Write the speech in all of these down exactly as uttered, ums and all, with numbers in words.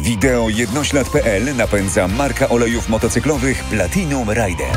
Wideo jednoślad kropka pe el napędza marka olejów motocyklowych Platinum Rider.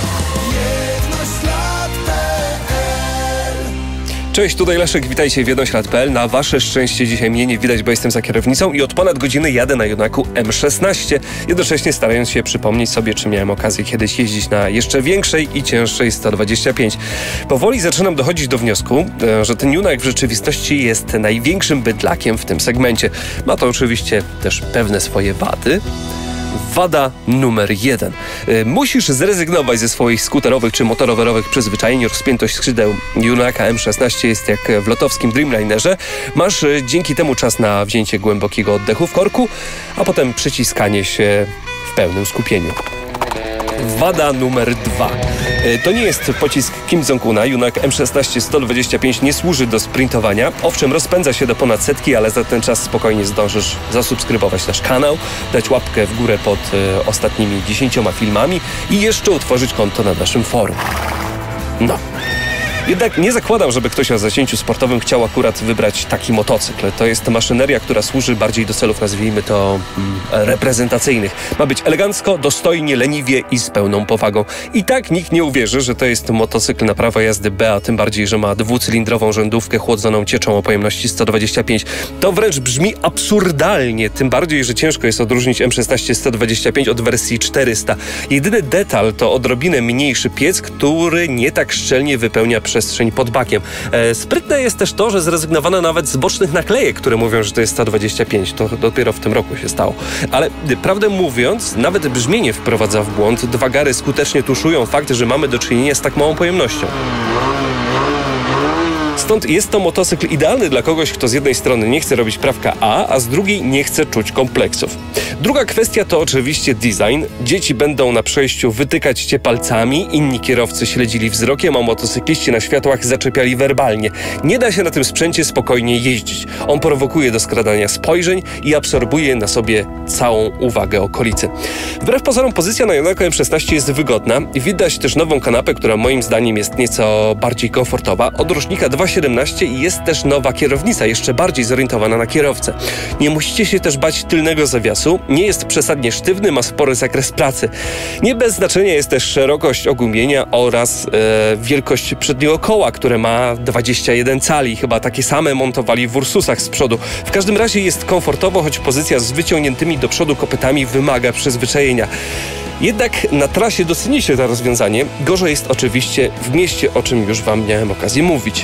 Cześć, tutaj Leszek, witajcie w jednoślad kropka pe el. Na wasze szczęście dzisiaj mnie nie widać, bo jestem za kierownicą i od ponad godziny jadę na Junaku M szesnaście, jednocześnie starając się przypomnieć sobie, czy miałem okazję kiedyś jeździć na jeszcze większej i cięższej sto dwadzieścia pięć. Powoli zaczynam dochodzić do wniosku, że ten Junak w rzeczywistości jest największym bydlakiem w tym segmencie. Ma to oczywiście też pewne swoje wady. Wada numer jeden. Musisz zrezygnować ze swoich skuterowych czy motorowerowych przyzwyczajeń. Rozpiętość skrzydeł Junaka M szesnaście jest jak w lotowskim Dreamlinerze. Masz dzięki temu czas na wzięcie głębokiego oddechu w korku, a potem przyciskanie się w pełnym skupieniu. Wada numer dwa. To nie jest pocisk Kim Jong-una. Junak M szesnaście sto dwadzieścia pięć nie służy do sprintowania. Owszem, rozpędza się do ponad setki, ale za ten czas spokojnie zdążysz zasubskrybować nasz kanał, dać łapkę w górę pod e, ostatnimi dziesięcioma filmami i jeszcze utworzyć konto na naszym forum. No. Jednak nie zakładam, żeby ktoś o zacięciu sportowym chciał akurat wybrać taki motocykl. To jest maszyneria, która służy bardziej do celów, nazwijmy to, mm, reprezentacyjnych. Ma być elegancko, dostojnie, leniwie i z pełną powagą. I tak nikt nie uwierzy, że to jest motocykl na prawo jazdy B, a tym bardziej, że ma dwucylindrową rzędówkę chłodzoną cieczą o pojemności sto dwadzieścia pięć. To wręcz brzmi absurdalnie, tym bardziej, że ciężko jest odróżnić M szesnaście sto dwadzieścia pięć od wersji czterysta. Jedyny detal to odrobinę mniejszy piec, który nie tak szczelnie wypełnia przestrzeń pod bakiem. E, sprytne jest też to, że zrezygnowano nawet z bocznych naklejek, które mówią, że to jest sto dwadzieścia pięć. To dopiero w tym roku się stało. Ale prawdę mówiąc, nawet brzmienie wprowadza w błąd. Dwa gary skutecznie tuszują fakt, że mamy do czynienia z tak małą pojemnością. Stąd jest to motocykl idealny dla kogoś, kto z jednej strony nie chce robić prawka A, a z drugiej nie chce czuć kompleksów. Druga kwestia to oczywiście design. Dzieci będą na przejściu wytykać cię palcami, inni kierowcy śledzili wzrokiem, a motocykliści na światłach zaczepiali werbalnie. Nie da się na tym sprzęcie spokojnie jeździć. On prowokuje do skradania spojrzeń i absorbuje na sobie całą uwagę okolicy. Wbrew pozorom pozycja na Junaku M szesnaście jest wygodna. Widać też nową kanapę, która moim zdaniem jest nieco bardziej komfortowa. Od rocznika dwa tysiące siedemnaście i jest też nowa kierownica, jeszcze bardziej zorientowana na kierowcę. Nie musicie się też bać tylnego zawiasu. Nie jest przesadnie sztywny, ma spory zakres pracy. Nie bez znaczenia jest też szerokość ogumienia oraz e, wielkość przedniego koła, które ma dwadzieścia jeden cali. Chyba takie same montowali w Ursusach z przodu. W każdym razie jest komfortowo, choć pozycja z wyciągniętymi do przodu kopytami wymaga przyzwyczajenia. Jednak na trasie docenicie to rozwiązanie. Gorzej jest oczywiście w mieście, o czym już wam miałem okazję mówić.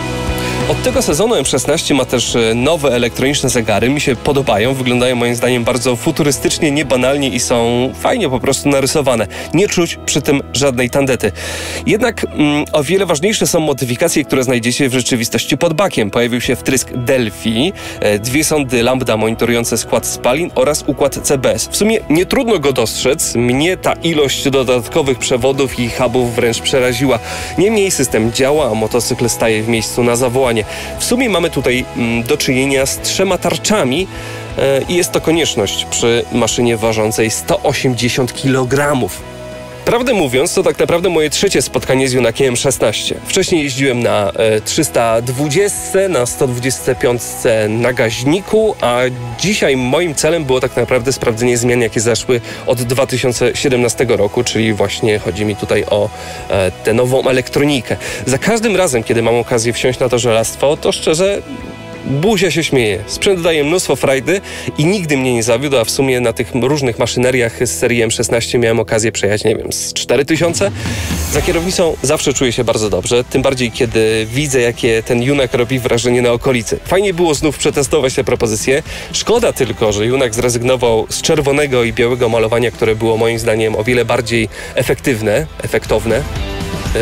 Od tego sezonu M szesnaście ma też nowe elektroniczne zegary. Mi się podobają, wyglądają moim zdaniem bardzo futurystycznie, niebanalnie i są fajnie po prostu narysowane. Nie czuć przy tym żadnej tandety. Jednak mm, o wiele ważniejsze są modyfikacje, które znajdziecie w rzeczywistości pod bakiem. Pojawił się wtrysk Delphi, e, dwie sondy lambda monitorujące skład spalin oraz układ C B S. W sumie nie trudno go dostrzec. Mnie ta ilość dodatkowych przewodów i hubów wręcz przeraziła. Niemniej system działa, a motocykl staje w miejscu na zawołanie. W sumie mamy tutaj mm, do czynienia z trzema tarczami e, i jest to konieczność przy maszynie ważącej sto osiemdziesiąt kilogramów. Prawdę mówiąc, to tak naprawdę moje trzecie spotkanie z Junakiem M szesnaście. Wcześniej jeździłem na e, trzysta dwadzieścia, na sto dwadzieścia pięć na gaźniku, a dzisiaj moim celem było tak naprawdę sprawdzenie zmian, jakie zaszły od dwa tysiące siedemnastego roku, czyli właśnie chodzi mi tutaj o e, tę nową elektronikę. Za każdym razem, kiedy mam okazję wsiąść na to żelastwo, to szczerze buzia się śmieje. Sprzęt daje mnóstwo frajdy i nigdy mnie nie zawiódł, a w sumie na tych różnych maszyneriach z serii M szesnaście miałem okazję przejechać, nie wiem, z cztery tysiące. Za kierownicą zawsze czuję się bardzo dobrze, tym bardziej kiedy widzę, jakie ten Junak robi wrażenie na okolicy. Fajnie było znów przetestować tę propozycję. Szkoda tylko, że Junak zrezygnował z czerwonego i białego malowania, które było moim zdaniem o wiele bardziej efektywne, efektowne. Yy...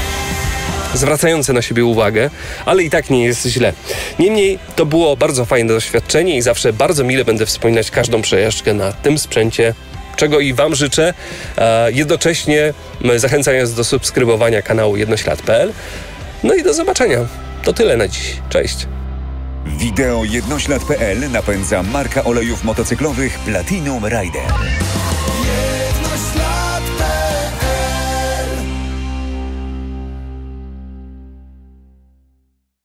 zwracające na siebie uwagę, ale i tak nie jest źle. Niemniej to było bardzo fajne doświadczenie i zawsze bardzo mile będę wspominać każdą przejażdżkę na tym sprzęcie, czego i wam życzę, a jednocześnie zachęcając do subskrybowania kanału jednoślad kropka pe el. No i do zobaczenia. To tyle na dziś. Cześć. Wideo jednoślad kropka pe el napędza marka olejów motocyklowych Platinum Rider.